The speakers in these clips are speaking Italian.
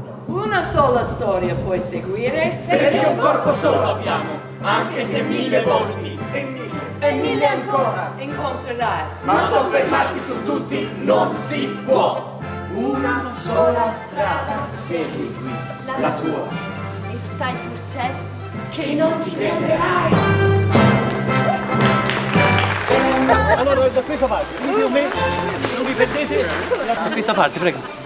Una sola storia puoi seguire. Perché un corpo solo abbiamo, anche se 1000 volti. E mille ancora. Incontrerai. Ma soffermarti su tutti non si può. Una sola strada segui qui, la tua. E stai pur certo Che non ti perderai. Allora, da questa parte, più o meno, non vi perdete? Da questa parte, prego.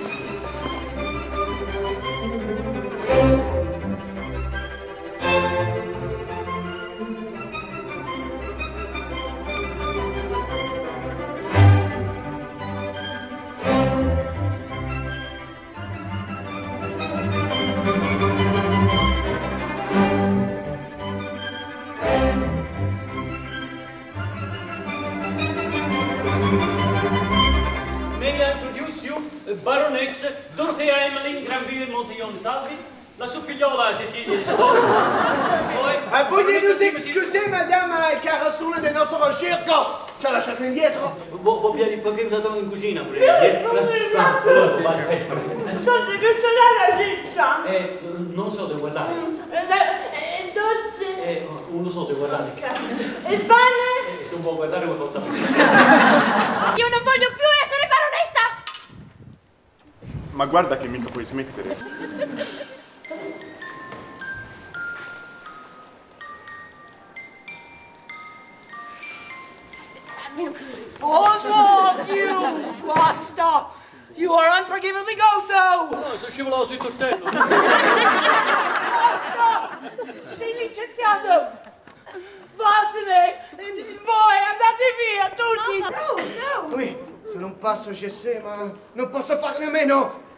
Baroness Dorothea Emmeline Granville Montillon-Talbot, la sua figliola Cecilia Veuillez nous excuser, madame, car sono del nostro circo. Ci ha lasciato indietro. Vuoi piedi perché mi sono in cucina pure? Sono che ce l'ha la pizza. Non so dove guardare. Il dolce. Non so dove guardare. Il pane. Se non può guardare come posso sapere. io non voglio più essere baronessa! Ma guarda che mica puoi smettere. Oswald, you basta! You are unforgivably gotho! No, sono scivolato sul tortello. Basta! Sei licenziato! Vattene! Voi andate via, tutti! Oui, se non passo Jessé, ma non posso farne a meno.